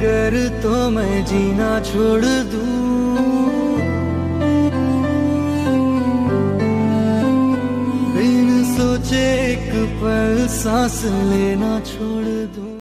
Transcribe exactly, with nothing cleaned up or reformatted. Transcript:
अगर तो मैं जीना छोड़ दूं, बिन सोचे एक पल सांस लेना छोड़ दूं।